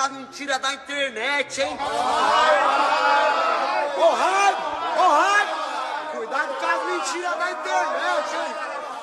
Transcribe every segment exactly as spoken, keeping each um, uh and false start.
as mentiras da internet, hein? Ô, hype! Ô, hype! Cuidado com as mentiras da internet, hein?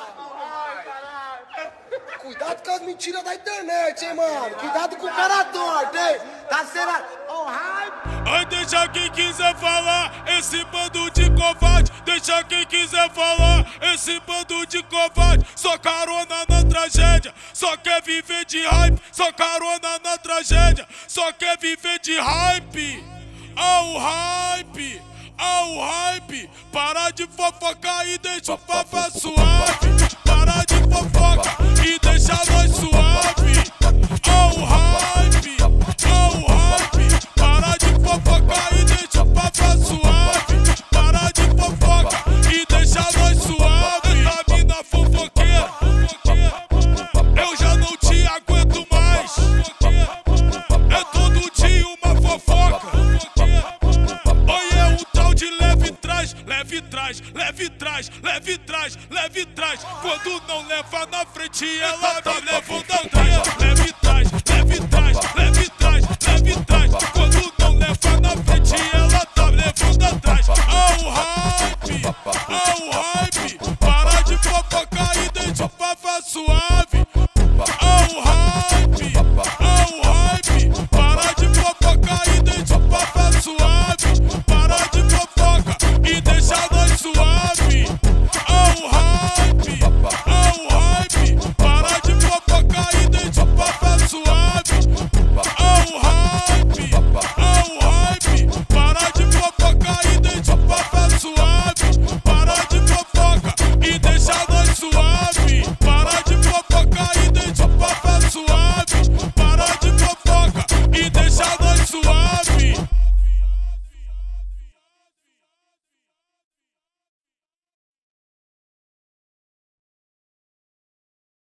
Cuidado com as mentiras da internet, hein, mano? Cuidado com o cara torto, hein? Tá sendo... Ô, hype! Ai, deixa quem quiser falar, esse bando de covarde. Deixa quem quiser falar, esse bando de covarde. Só carona na tragédia, só quer viver de hype. Só carona na tragédia, só quer viver de hype. Ao hype, ao hype. Para de fofocar e deixa o papo suave. Para de fofoca e deixa nós suave. Ao hype, ao hype. Para de fofocar e deixa o papo suave. Para de fofoca e deixa nós suave. Essa mina fofoqueira, eu já não te aguento mais. É todo dia uma fofoca. Olha um tal de leve trás, leve trás, leve trás, leve trás, leve trás. Quando não leva na frente, ela tá levando.